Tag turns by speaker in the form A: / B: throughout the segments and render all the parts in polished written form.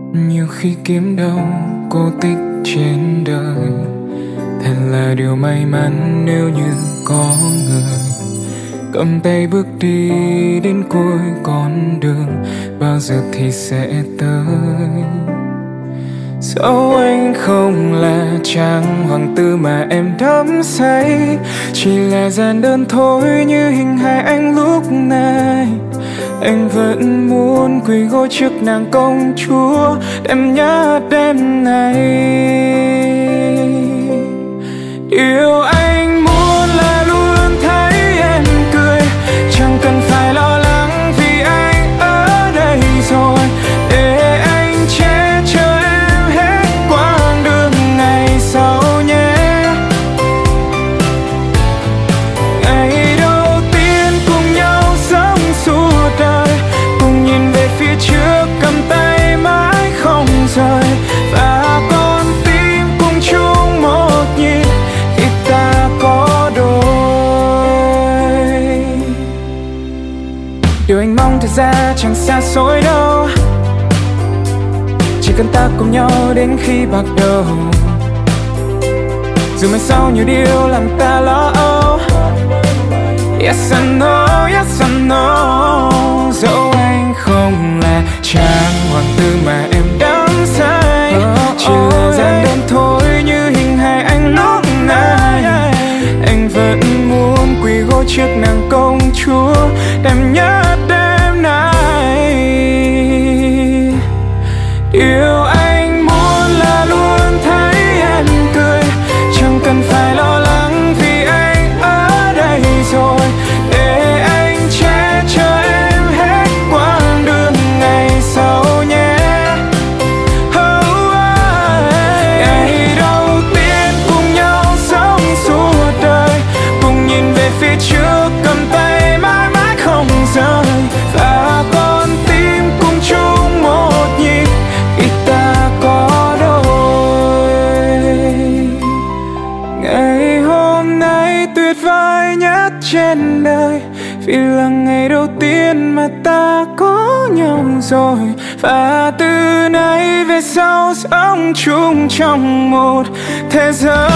A: Nhiều khi kiếm đâu cô tích trên đời, thật là điều may mắn nếu như có người cầm tay bước đi đến cuối con đường. Bao giờ thì sẽ tới? Dẫu anh không là chàng hoàng tử mà em đắm say, chỉ là gian đơn thôi như hình hài anh lúc này. Anh vẫn muốn quỳ gối trước nàng công chúa, em nhớ đêm này. Điều anh muốn là luôn thấy em cười, chẳng cần phải lo lắng vì anh ở đây rồi, để anh che chở em hết quãng đường ngày sau nhé. Ngày đầu tiên cùng nhau sống suốt đời, cùng nhìn về phía trước cầm tay mãi không rời, và con tim cùng chung một nhịp khi ta có đôi. Điều anh mong thật ra chẳng xa xôi đâu, chỉ cần ta cùng nhau đến khi bạc đầu. Dù mai sau nhiều điều làm ta lo âu, yes I know, yes I know. Dẫu anh không là chàng hoàng tử mà em đắm say, chỉ là gian đơn thôi như hình hài anh lúc này. Anh vẫn muốn quỳ gối trước nàng công chúa, em nhớ đêm nay. Điều anh muốn là luôn thấy em cười, chẳng cần phải lo lắng vì anh ở đây rồi, để anh che chở em hết quãng đường ngày sau nhé. Ngày đầu tiên cùng nhau sống suốt đời, cùng nhìn về phía trước cầm tay mãi mãi không rời, và con tim cùng chung một nhịp khi ta có đôi. Ngày hôm nay tuyệt vời nhất trên đời, vì là ngày đầu tiên mà ta có nhau rồi, và từ nay về sau sống chung trong một thế giới.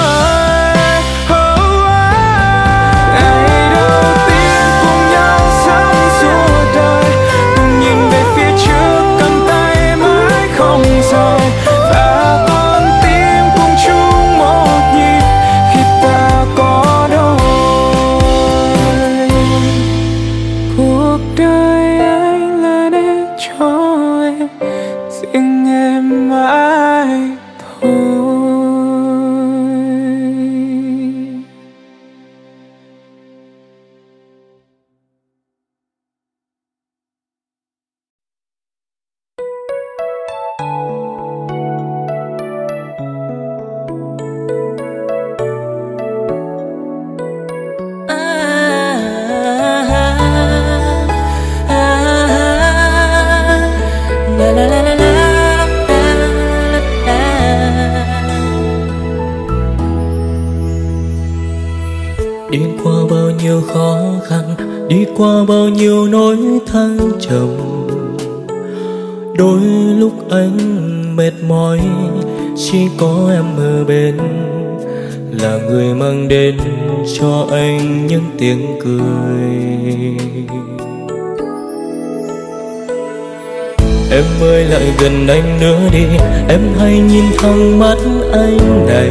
A: Ngày đầu tiên cùng nhau sống suốt đời, cùng nhìn về phía trước cầm tay mãi không rời, và con tim cùng chung một nhịp khi ta có đôi. Cuộc đời anh là để cho em, riêng em mãi thôi.
B: Đi qua bao nhiêu khó khăn, đi qua bao nhiêu nỗi thăng trầm, đôi lúc anh mệt mỏi, chỉ có em ở bên, là người mang đến cho anh những tiếng cười. Em ơi lại gần anh nữa đi, em hãy nhìn thẳng mắt anh này.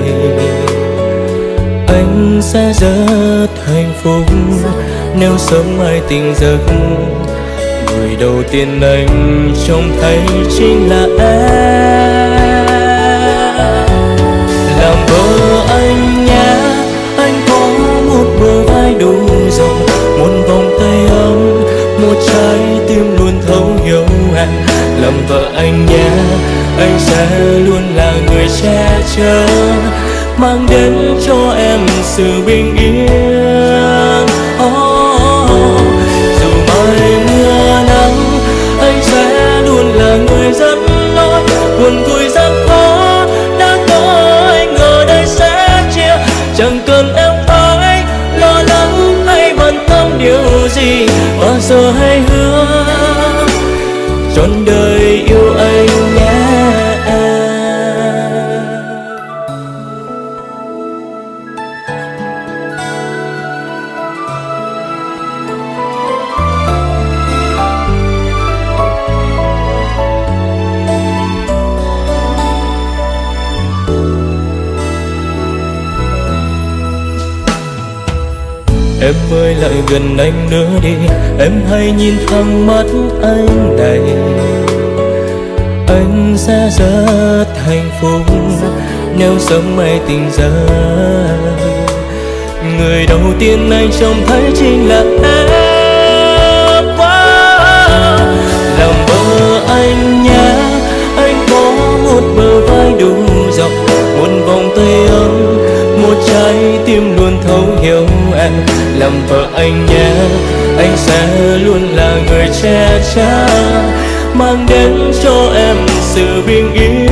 B: Anh sẽ rất hạnh phúc nếu sớm mai tỉnh giấc, người đầu tiên anh trông thấy chính là em. Làm vợ anh nhé, anh có một bờ vai đủ rộng, một vòng tay ấm, một trái tim luôn thấu hiểu em. Làm vợ anh nhé, anh sẽ luôn là người che chở, mang đến cho em sự bình yên. Dù mai mưa nắng, anh sẽ luôn là người dẫn lối. Buồn vui gian khó đã có anh ở đây sẽ chia, chẳng cần em phải lo lắng hay bận tâm điều gì, bao giờ hãy hứa trọn đời yêu anh nhé. Em ơi lại gần anh nữa đi, em hãy nhìn thẳng mắt anh này. Anh sẽ rất hạnh phúc nếu sớm mai tỉnh giấc. Người đầu tiên anh trông thấy chính là em. Làm vợ anh nhé, anh có một bờ vai đủ rộng, một vòng tay ấm, một trái tim luôn thấu hiểu em. Làm vợ anh nhé, anh sẽ luôn là người che chở, mang đến cho em sự bình yên.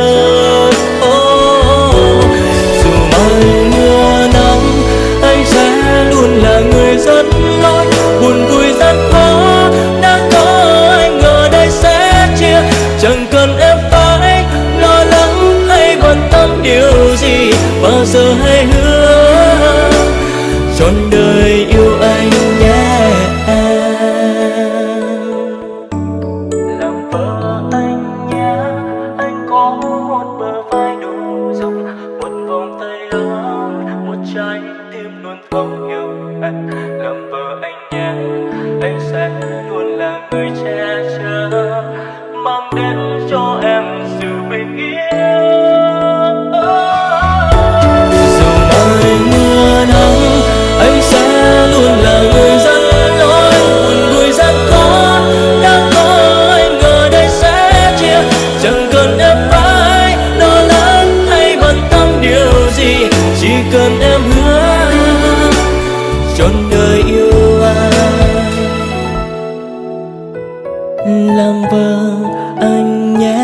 B: Dù mai mưa nắng, anh sẽ luôn là người dẫn lối. Buồn vui gian khó đã có anh ở đây sẽ chia. Chẳng cần em phải lo lắng hay bận tâm điều gì, bao giờ hãy hứa trọn đời yêu anh nhé. Làm vợ anh nhé, anh có một bờ vai đủ rộng, một vòng tay ấm, một trái tim luôn thấu hiểu em. Làm vợ anh nhé, anh sẽ luôn là người che chở, mang đến cho em sự bình yên. Dù mai mưa nắng, anh sẽ luôn là người dẫn lối. Buồn vui gian khó đã có anh ở đây sẽ chia. Chẳng cần em phải lo lắng hay bận tâm điều gì, chỉ cần em hứa trọn đời yêu anh. Làm vợ anh nhé.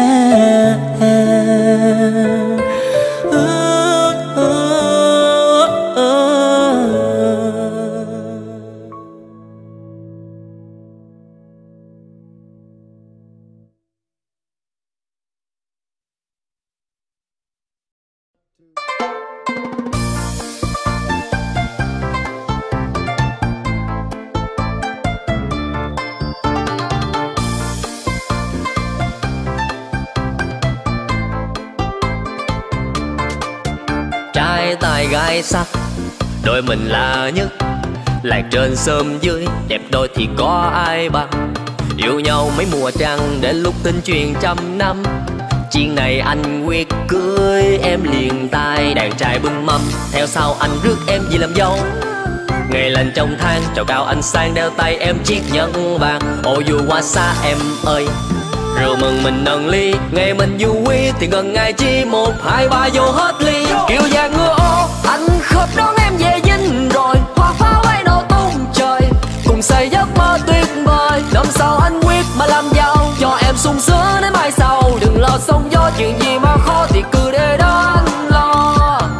C: Trai tài gái sắc, đôi mình là nhất. Lạc trên sớm dưới, đẹp đôi thì có ai bằng. Yêu nhau mấy mùa trăng, đến lúc tin truyền trăm năm. Chuyện này anh quyết cưới em liền tay. Đàn trai bưng mâm, theo sau anh rước em về làm dâu. Ngày lên trong tháng, trầu cao anh sang đeo tay em chiếc nhẫn vàng. Ô dù qua xa em ơi, rượu mừng mình nâng ly. Ngày mình vui thì gần ngày chi, 1, 2, 3 vô hết ly. Kiều vàng ngựa ô, anh khớp đón em về dinh rồi. Hoa pháo bay nổ tung trời, cùng xây giấc mơ tuyệt vời. Năm sau anh quyết mà làm giàu, cho em sung sướng đến mai sau. Đừng lo sóng gió, chuyện gì mà khó thì cứ để đó anh lo.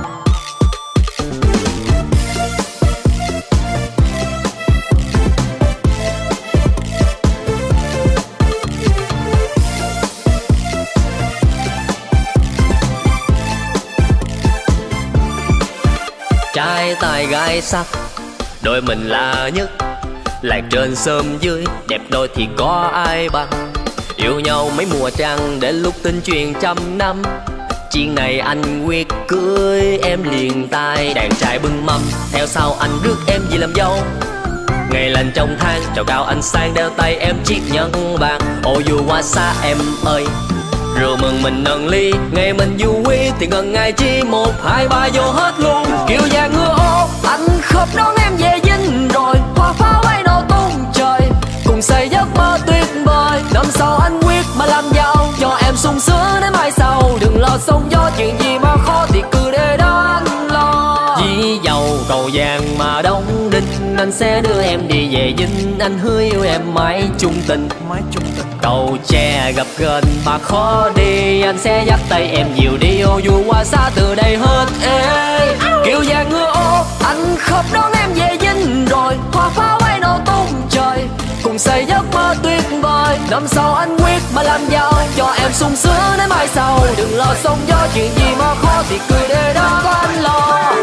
C: Trai tài gái sắc, đôi mình là nhất. Lạc trên sớm dưới, đẹp đôi thì có ai bằng. Yêu nhau mấy mùa trăng, đến lúc tin truyền trăm năm. Chuyện này anh quyết cưới em liền tay. Đàn trai bưng mâm, theo sau anh rước em về làm dâu. Ngày lên trong tháng, trầu cao anh sang đeo tay em chiếc nhẫn vàng. Ô dù qua xa em ơi, rượu mừng mình nâng ly. Ngày mình vui thì gần ngày chi, 1, 2, 3 vô hết luôn. Kiều vàng ngựa ô, anh khớp đón em về dinh rồi. Hoa pháo bay nổ tung trời, cùng xây giấc mơ tuyệt vời. Năm sau anh quyết mà làm giàu, cho em sung sướng đến mai sau. Đừng lo sóng gió, chuyện gì mà khó thì cứ để đó anh lo. Dĩ dầu cầu vàng mà đóng đinh, anh sẽ đưa em đi về dinh. Anh hứa yêu em mãi chung tình. Cầu tre gặp gần mà khó đi, anh sẽ dắt tay em nhiều đi. Ô dù qua xa từ đây hết ê. Kiều vàng ngựa ô, anh khớp đón em về dinh rồi. Hoa pháo bay nổ tung trời, cùng xây giấc mơ tuyệt vời. Năm sau anh quyết mà làm giàu, cho em sung sướng đến mai sau. Đừng lo sóng gió, chuyện gì mà khó thì cứ để đó có anh lo.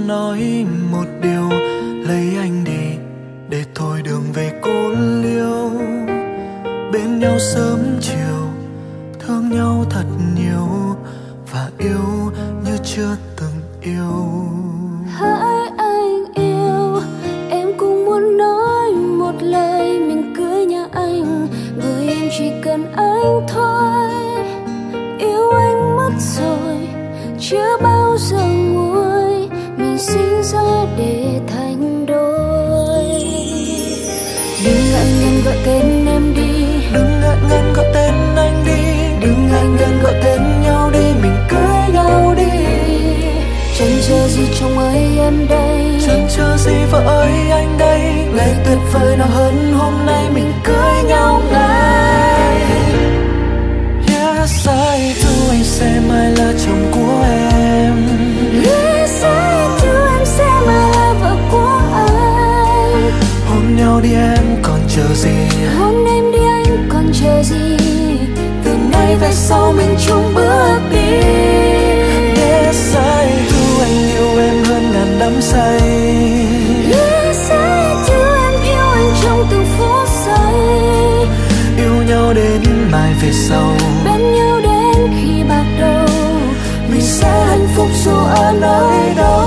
B: muốn nói một điều, lấy anh đi để thôi đường về cô liêu. Bên nhau sớm chiều, thương nhau thật nhiều và yêu như chưa từng yêu.
D: Hỡi anh yêu, em cũng muốn nói một lời mình cưới nhà anh, bởi em chỉ cần anh thôi. Yêu anh mất rồi, chưa bao giờ nguôi, mình sinh ra để thành đôi. Đừng ngại ngần gọi tên em đi,
B: đừng ngại ngần gọi tên anh đi, đừng ngại ngần gọi tên nhau đi, mình cưới nhau đi.
D: Chẳng chờ gì chồng ơi em đây,
B: chẳng chờ gì vợ ơi anh đây, ngày tuyệt vời nào hơn hôm nay mình cưới nhau ngay. Yes, I do, anh sẽ mãi là chồng của em.
D: Yes, I do, em sẽ mãi là vợ của anh.
B: Hôn nhau đi em còn chờ gì,
D: hôn em đi anh còn chờ gì,
B: từ nay về sau mình chung bước đi. Yes, I do, anh yêu em hơn ngàn đắm say.
D: Yes, I do, em yêu anh trong từng phút giây.
B: Yêu nhau đến mai về sau,
D: bên nhau đến khi bạc đầu,
B: mình sẽ hạnh phúc dù ở nơi đâu,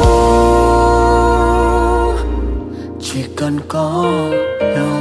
B: chỉ cần có nhau.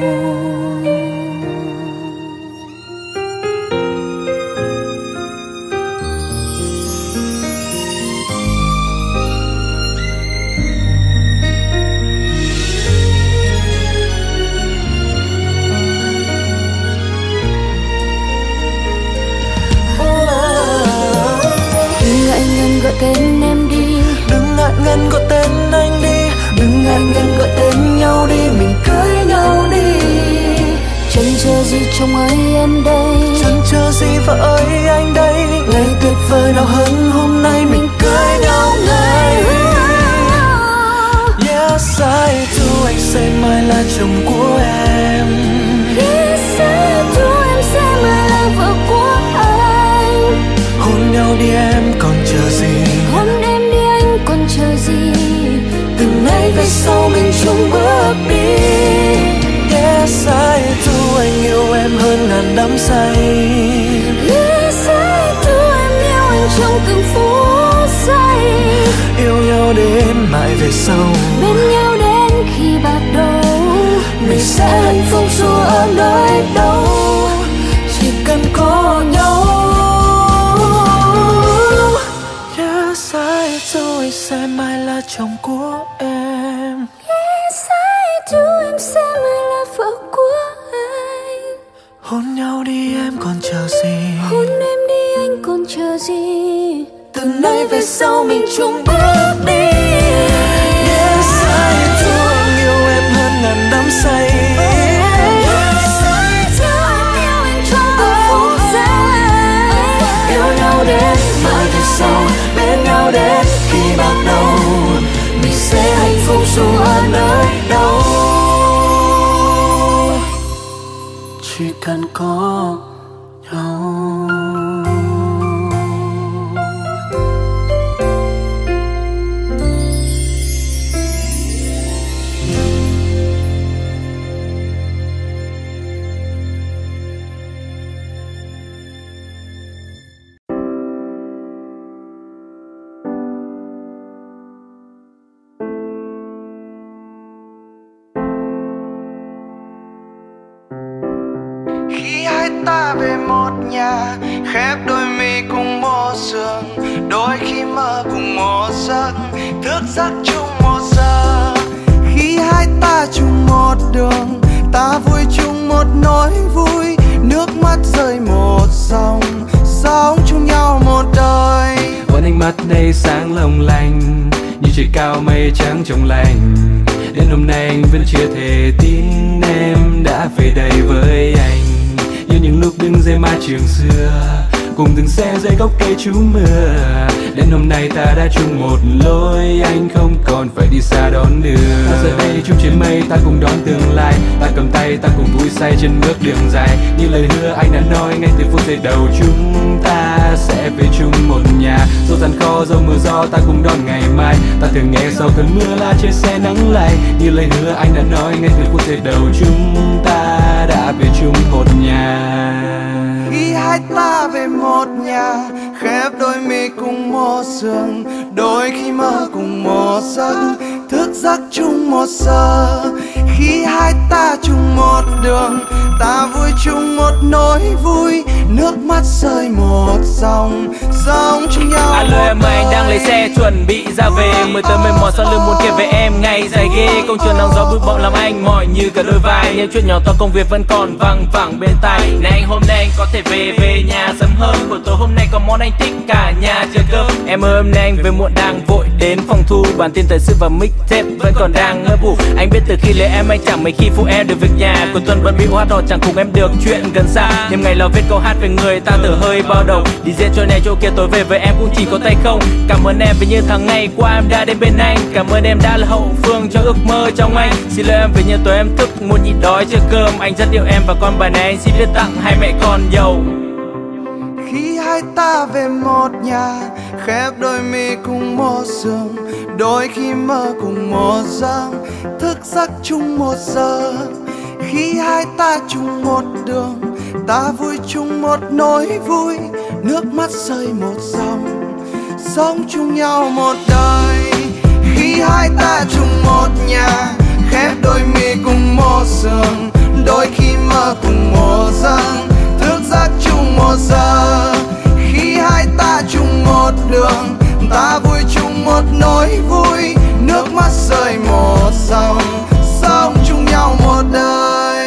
D: Gọi tên em đi,
B: đừng ngại ngần gọi tên anh đi, đừng ngại ngần gọi tên nhau đi, mình cưới nhau đi.
D: Chẳng chờ gì chồng ơi em đây,
B: chẳng chờ gì vợ ơi anh đây, ngày tuyệt vời nào hơn hôm nay mình cưới nhau ngay. Yes, I do, anh sẽ mãi là chồng của em.
D: Yes, I do, em sẽ mãi là vợ của anh.
B: Hôn nhau đi em còn chờ gì,
D: hôn em đi anh còn chờ gì,
B: từ nay về sau mình chung bước đi. Yes, I do, anh yêu em hơn ngàn đắm say.
D: Yes, I do, em yêu anh trong từng phút giây.
B: Yêu nhau đến mãi về sau,
D: bên nhau đến khi bạc đầu,
B: mình sẽ hạnh phúc dù ở nơi đâu, chỉ cần có nhau. Yes, I do, anh sẽ mãi là chồng của em.
D: Yes, I do, em sẽ mãi là vợ của anh.
B: Hôn nhau đi em còn chờ gì,
D: hôn em đi anh còn chờ gì,
B: từ nay về sau mình chung bước đi. Yes, I do, anh yêu em hơn ngàn đắm say.
D: Yes, I do, em yêu anh trong từng phút giây.
B: Yêu nhau đến mãi về sau, bên nhau đến khi bạc đầu, mình sẽ hạnh phúc dù ở nơi đâu, chỉ cần có nhau.
E: Ta về một nhà, khép đôi mi cùng một giường, đôi khi mơ cùng một giấc, thức giấc chung một giờ. Khi hai ta chung một đường, ta vui chung một nỗi vui, nước mắt rơi một dòng, sống chung nhau một đời.
A: Còn ánh mắt đây sáng long lanh, như trời cao mây trắng trong lành. Đến hôm nay anh vẫn chưa thể tin em đã về đây với anh. Như những lúc đứng dưới mái trường xưa, cùng từng xe dưới gốc cây trú mưa. Đến hôm nay ta đã chung một lối, anh không còn phải đi xa đón đưa. Ta giờ đây chung trên mây, ta cùng đón tương lai. Ta cầm tay, ta cùng vui say trên bước đường dài. Như lời hứa anh đã nói ngay từ phút giây đầu, chúng ta sẽ về chung một nhà. Dẫu gian khó, dẫu mưa gió, ta cùng đón ngày mai. Ta thường nghe sau cơn mưa là trên xe nắng lay. Như lời hứa anh đã nói ngay từ phút giây đầu, chúng ta đã về chung một nhà.
E: Khi hai ta về một nhà, khép đôi mi cùng một giường, đôi khi mơ cùng một giấc, thức giấc chung một giờ. Khi hai ta chung một đường, ta vui chung một nỗi vui, nước mắt rơi một dòng, sống chung nhau.
B: Alo em ơi, anh đang lấy xe chuẩn bị ra về. Mười tới 11 sau lưng muốn kể về em ngày dài ghê. Công trường nắng gió bụi bặm làm anh mỏi như cả đôi vai. Những chuyện nhỏ to công việc vẫn còn văng vẳng bên tai. Này anh hôm nay anh có thể về nhà sớm hơn. Buổi tối hôm nay có món anh thích cả nhà chờ cơm. Em ơi hôm nay anh về muộn đang vội đến phòng thu. Bản tin thời sự và mixtape vẫn còn đang ngỡ bù. Anh biết từ khi lấy em anh chẳng mấy khi phụ em được việc nhà. Cuối tuần bận bịu hát hò chẳng cùng em được chuyện gần xa. Đêm ngày lo viết câu hát về người ta thở hơi bao đầu. Đi diễn chỗ này chỗ kia tối về với em cũng chỉ có tay không. Cảm ơn em vì như tháng ngày qua em đã đến bên anh. Cảm ơn em đã là hậu phương cho ước mơ trong anh. Xin lỗi em vì như tối em thức muốn nhịn đói chờ cơm. Anh rất yêu em và con bài này anh xin viết tặng hai mẹ con giàu.
E: Khi hai ta về một nhà, khép đôi mi cùng một giường, đôi khi mơ cùng một giấc, thức giấc chung một giờ. Khi hai ta chung một đường, ta vui chung một nỗi vui, nước mắt rơi một dòng, sống chung nhau một đời. Khi hai ta chung một nhà, khép đôi mi cùng một giường, đôi khi mơ cùng một giấc, thức giấc chung một giờ. Khi hai ta chung một đường, ta vui chung một nỗi vui, nước mắt rơi một dòng, sống chung nhau một đời.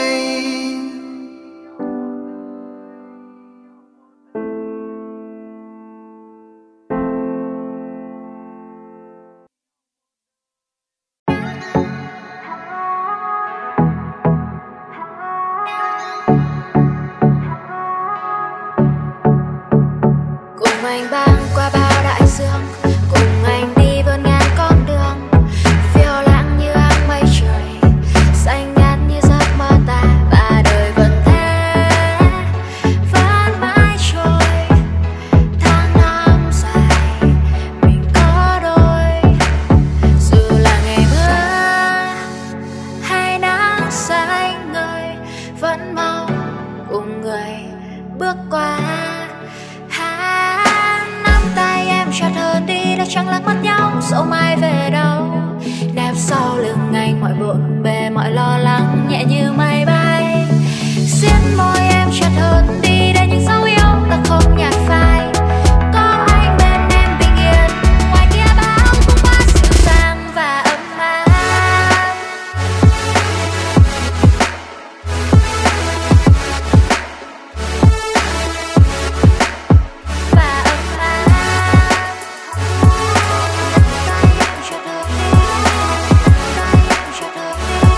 D: Cùng anh băng qua bao đại dương, cùng anh đi vươn ngang con đường, phiêu lãng như áng mây trời, xanh ngát như giấc mơ ta. Và đời vẫn thế, vẫn mãi trôi. Tháng năm dài, mình có đôi. Dù là ngày mưa hay nắng xanh ngời, vẫn mong cùng người bước qua. Nắm tay em chặt hơn đi đã chẳng lắc mắt nhau, dẫu mai về đâu. Nép sau lưng anh mọi bộn bề mọi lo lắng nhẹ như mây bay. Xiết môi em chặt hơn đi để những dấu yêu ta không nhạt phai. Có anh bên em bình yên, ngoài kia bão cũng quá dịu dàng và ấm áp. Hãy subscribe cho kênh Ghiền Mì Gõ để không bỏ lỡ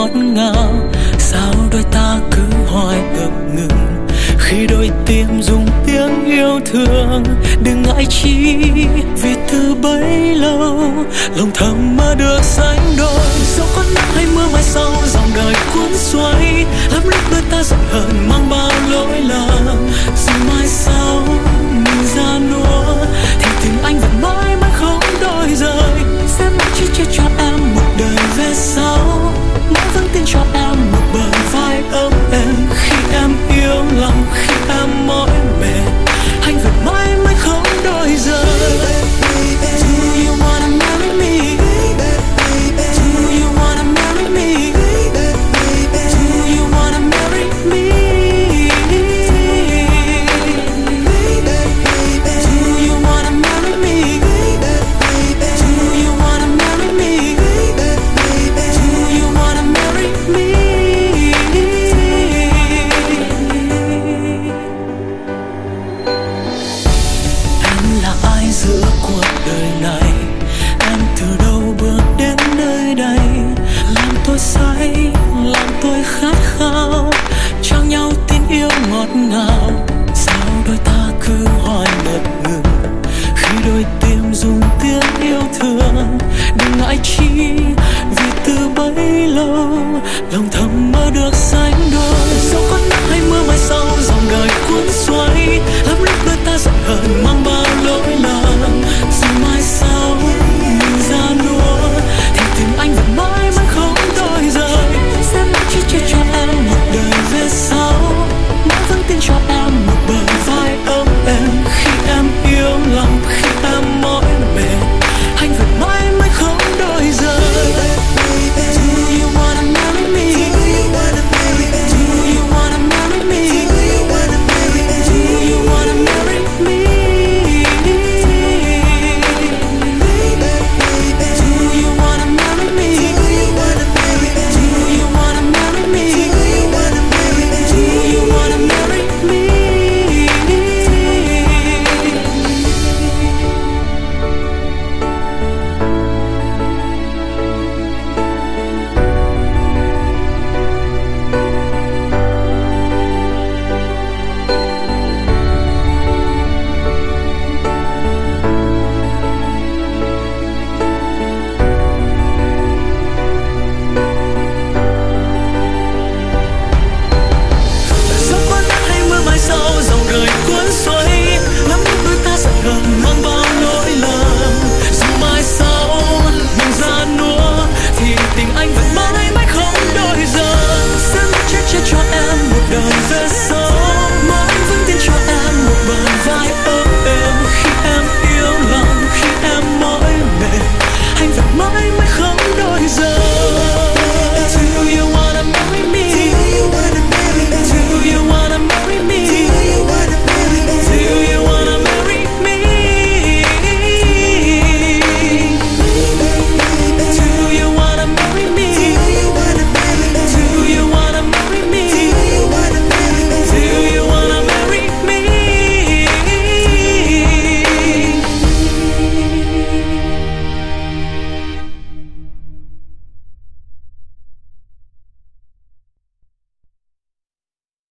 B: ngọt ngào. Sao đôi ta cứ hoài ngập ngừng khi đôi tim dùng tiếng yêu thương. Đừng ngại chi vì từ bấy lâu lòng thầm mơ được sánh đôi. Dẫu có nắng hay mưa mai sau dòng đời cuốn xoay, lắm lúc đôi ta giận hờn mang bao lỗi lầm. Dù mai sau